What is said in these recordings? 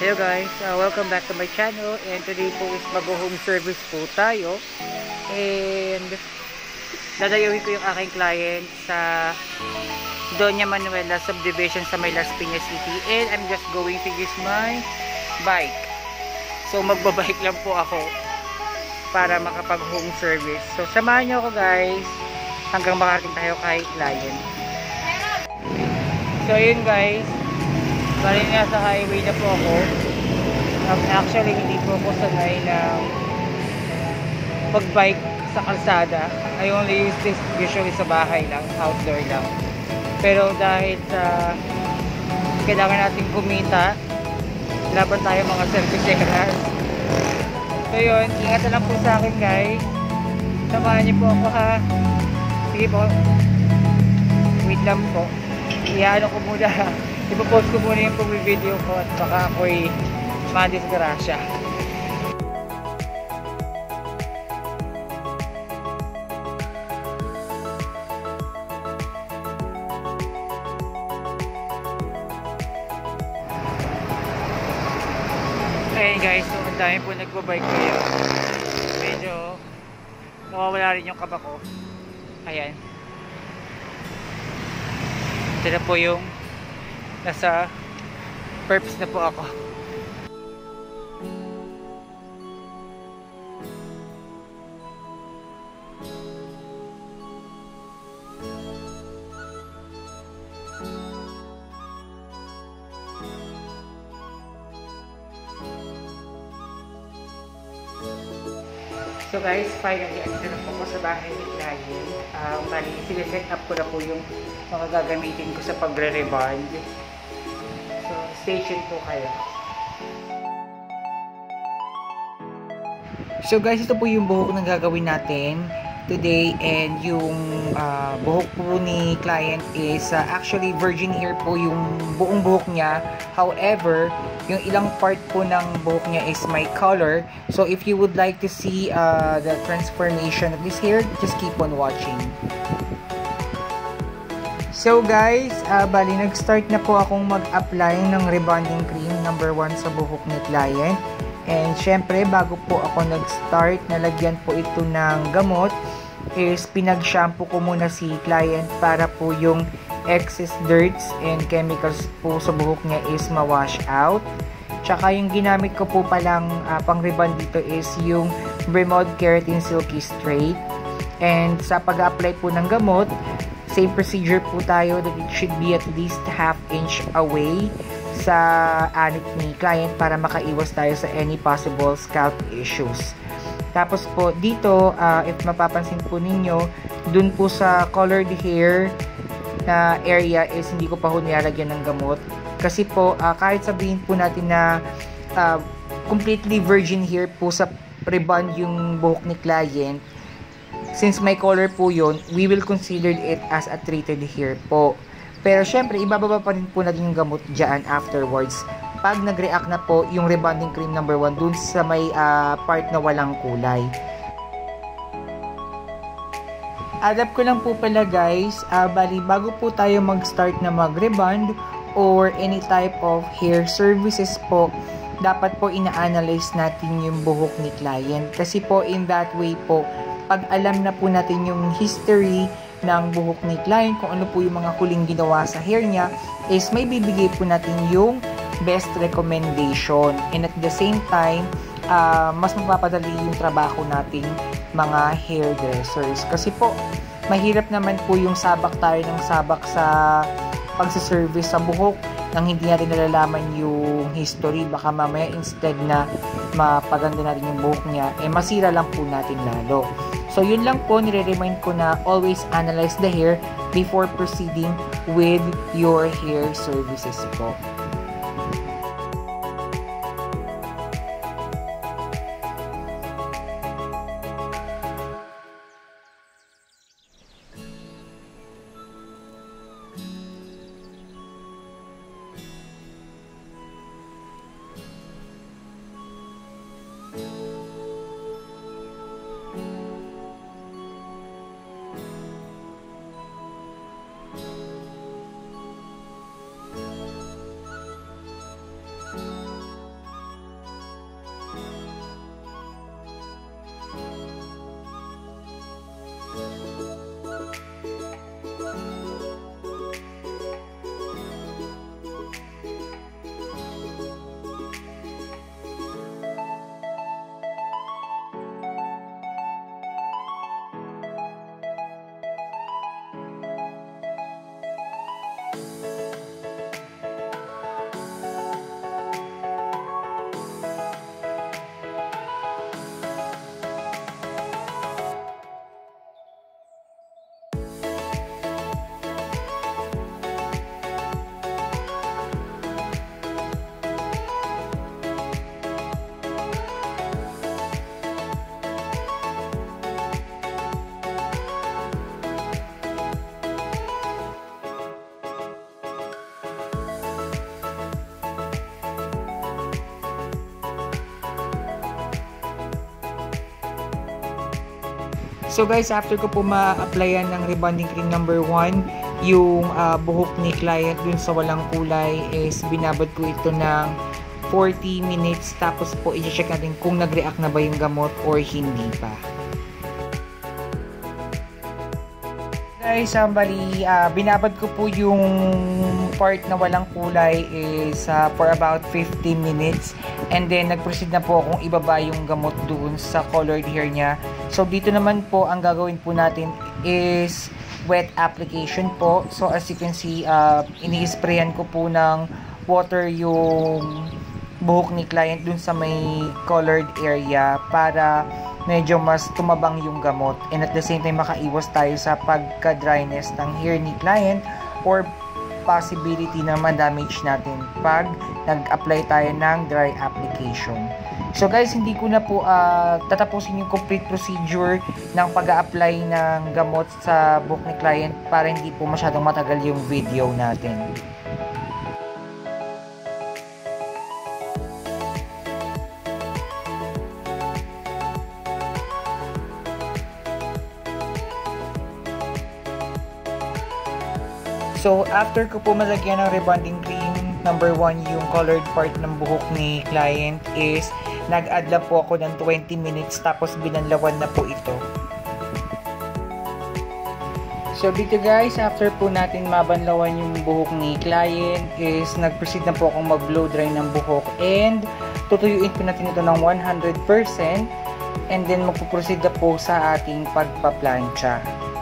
Hello guys, welcome back to my channel, and today po is mag-home service po tayo, and dadayawin ko yung aking client sa Doña Manuela subdivision sa may Las Piñas City, and I'm just going to use my bike. So magbabike lang po ako para makapag home service. So samahan nyo ako guys hanggang makarating tayo kay client. So yun guys, bali nasa highway na po ako. Actually hindi po ako sanay na mag-bike sa kalsada. I only use this usually sa bahay lang, outdoor lang. Pero dahil sa kailangan natin kumita, laban tayo mga serviceras. So yun, ingat na lang po sa akin guys. Samahan niyo po ako ha. Sige po, wait lang po. Iano ko muna, ipopost ko muna yung video ko at baka ako'y madisgrasya. Ayan guys, so ang dami po nagbabike kayo. Medyo nawawala rin yung kaba ko. Ayan. Ito na po yung nasa purpose na po ako. So guys, finally, andito na po ako sa bahay ni client. Bali, sineset up ko na po yung mga gagamitin ko sa pagre-rebond. So, stay tuned po kayo. So guys, ito po yung buhok na gagawin natin today, and yung buhok po ni client is actually virgin hair po yung buong buhok niya. However, yung ilang part po ng buhok niya is may color. So if you would like to see the transformation of this hair, just keep on watching. So guys, bali nag-start na po akong mag-apply ng rebonding cream number 1 sa buhok ni client. And syempre, bago po ako nag-start, nalagyan po ito ng gamot, is pinag-shampoo ko muna si client para po yung excess dirts and chemicals po sa buhok niya is ma-wash out. Tsaka yung ginamit ko po palang pang-rebond dito is yung Bremod Keratin Silky Straight. And sa pag-apply po ng gamot, same procedure po tayo, that it should be at least ½ inch away sa anit ni client para makaiwas tayo sa any possible scalp issues. Tapos po dito, if mapapansin po ninyo, dun po sa colored hair na area is hindi ko pa ho nilalagyan ng gamot. Kasi po, kahit sabihin po natin na completely virgin hair po sa rebond yung buhok ni client, since may color po yun, we will consider it as a treated hair po. Pero syempre, ibababa pa rin po natin yung gamot dyan afterwards pag nag-react na po yung rebonding cream number 1 dun sa may part na walang kulay. Adapt ko lang po pala guys, bali bago po tayo mag-start na mag-rebond or any type of hair services po, dapat po ina-analyze natin yung buhok ni client. Kasi po in that way po, pag alam na po natin yung history ng buhok ni client, kung ano po yung mga huling ginawa sa hair niya, is may bibigay po natin yung best recommendation. And at the same time, mas mapapadali yung trabaho nating mga hairdressers. Kasi po, mahirap naman po yung sabak tayo ng sabak sa pagsiservice sa buhok nang hindi natin nalalaman yung history. Baka mamaya instead na mapaganda natin yung buhok niya, masira lang po natin lalo. So yun lang po, nire-remind ko na always analyze the hair before proceeding with your hair services po. So guys, after ko po ma-applyan ng rebonding cream number 1, yung buhok ni client dun sa walang kulay is binabad ko ito ng 40 minutes. Tapos po i-check natin kung nag-react na ba yung gamot or hindi pa. Guys, bali, binabad ko po yung part na walang kulay is for about 50 minutes. And then, nag-proceed na po akong ibaba yung gamot doon sa colored hair niya. So, dito naman po, ang gagawin po natin is wet application po. So, as you can see, ini-sprayan ko po ng water yung buhok ni client dun sa may colored area para medyo mas tumabang yung gamot, and at the same time makaiwas tayo sa pagka-dryness ng hair ni client or possibility na ma-damage natin pag nag-apply tayo ng dry application. So guys, hindi ko na po tatapusin yung complete procedure ng pag-a-apply ng gamot sa buhok ni client para hindi po masyadong matagal yung video natin. So, after ko po malagyan ng rebonding cream number 1 yung colored part ng buhok ni client is nag-add lang po ako ng 20 minutes tapos binanlawan na po ito. So, dito guys, after po natin mabanlawan yung buhok ni client is nag-proceed na po akong mag-blow dry ng buhok and tutuyuin po natin ito ng 100% and then magpuproceed na po sa ating pagpaplansya.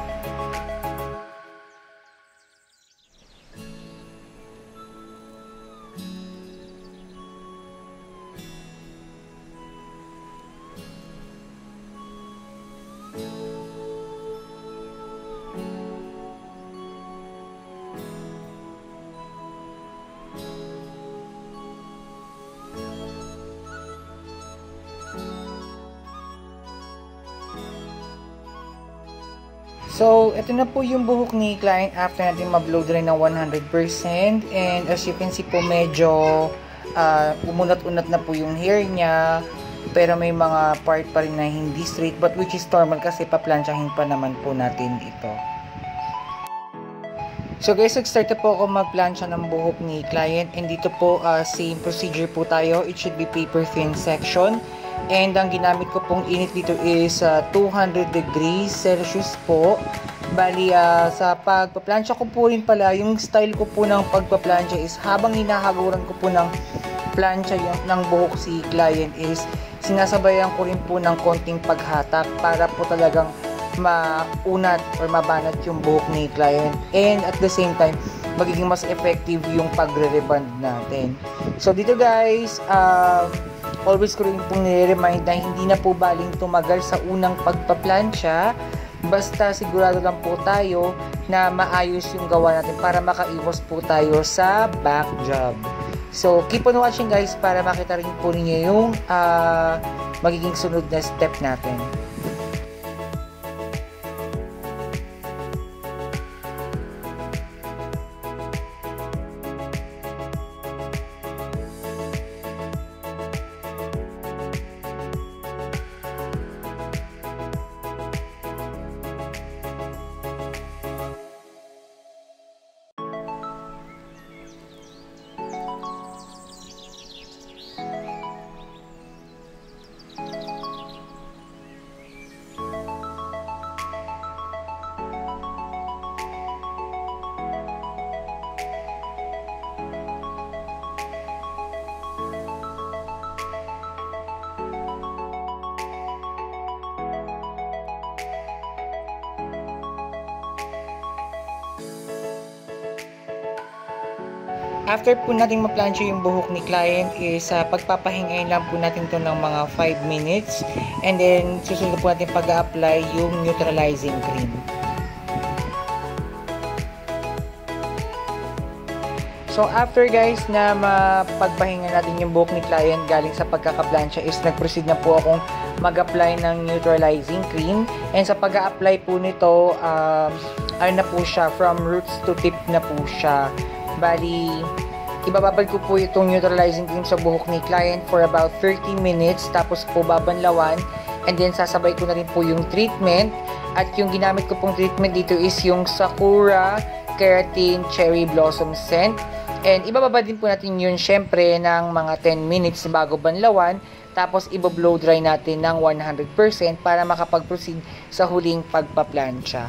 So, ito na po yung buhok ni client after natin ma-blow dry ng 100%. And as you can see po, medyo umunat-unat na po yung hair niya. Pero may mga part pa rin na hindi straight, but which is normal kasi paplansyahin pa naman po natin ito. So guys, nag-start na po ako magplansya ng buhok ni client. And dito po, same procedure po tayo. It should be paper thin section. And ang ginamit ko pong init dito is 200 degrees Celsius po. Bali, sa pagpaplansya ko po rin pala, yung style ko po ng pagpaplansya is habang hinahaguran ko po ng plansya ng buhok si client is sinasabayan ko rin po ng konting paghatak para po talagang maunat or mabanat yung buhok ni client. And at the same time, magiging mas effective yung pagre-rebond natin. So dito guys, always ko rin pong nire-remind na hindi na po baling tumagal sa unang pagpaplansya. Basta sigurado lang po tayo na maayos yung gawa natin para makaiwas po tayo sa back job. So, keep on watching guys para makita rin po ninyo yung magiging sunod na step natin. After po natin ma-plansya yung buhok ni client is pagpapahingayin lang po natin to ng mga 5 minutes and then susunod po natin pag-a-apply yung neutralizing cream. So after guys na mapagpahinga natin yung buhok ni client galing sa pagkaka-plansya is nag-proceed na po akong mag-apply ng neutralizing cream, and sa pag-a-apply po nito ano na po siya, from roots to tip na po siya. Bali, ibababad ko po itong neutralizing cream sa buhok ni client for about 30 minutes, tapos po babanlawan, And then sasabay ko na rin po yung treatment. At yung ginamit ko pong treatment dito is yung Sakura Keratin Cherry Blossom Scent. And ibababa din po natin yun syempre ng mga 10 minutes bago banlawan. Tapos i-blow dry natin ng 100% para makapag-proceed sa huling pagpaplansya.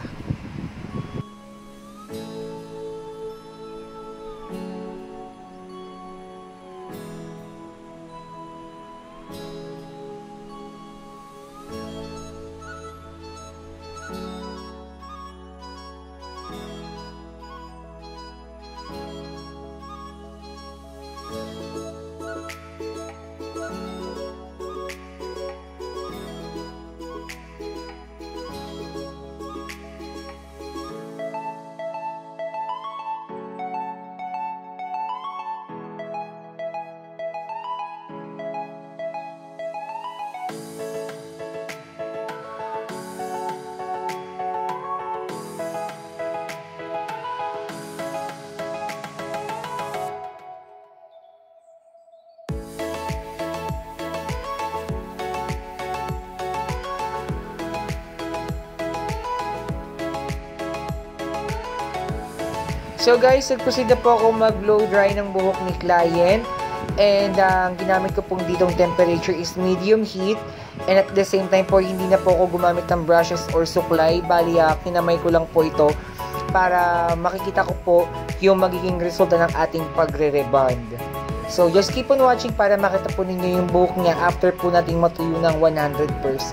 So guys, nag-proceed na po ako mag-blow dry ng buhok ni client. And ang ginamit ko pong ditong temperature is medium heat. And at the same time po, hindi na po ako gumamit ng brushes or suklay. Bali, kinamay ko lang po ito para makikita ko po yung magiging resulta ng ating pagre-rebond. So just keep on watching para makita po ninyo yung buhok niya after po nating matuyo ng 100%.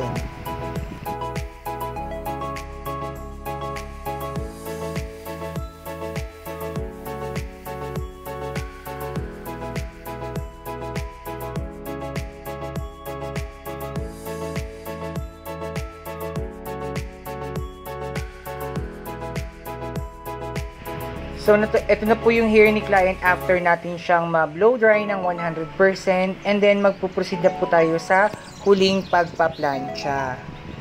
So, ito na po yung hair ni client after natin siyang ma-blow dry ng 100%. And then, magpuproceed na po tayo sa huling pagpaplansya.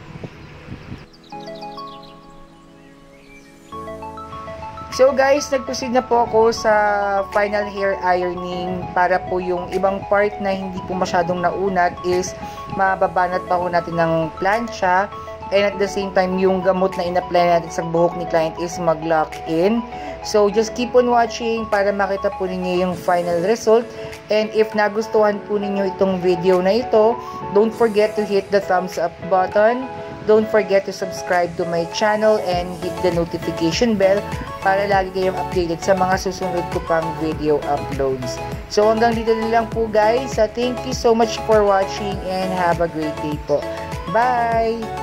So guys, nag-proceed na po ako sa final hair ironing para po yung ibang part na hindi po masyadong naunat is mababanat pa po natin ng plancha. And at the same time, yung gamot na in-apply natin sa buhok ni client is mag-lock in. So, just keep on watching para makita po ninyo yung final result. And if nagustuhan po ninyo itong video na ito, don't forget to hit the thumbs up button. Don't forget to subscribe to my channel and hit the notification bell para lagi kayong updated sa mga susunod ko pang video uploads. So, hanggang dito na lang po guys. Thank you so much for watching and have a great day po. Bye!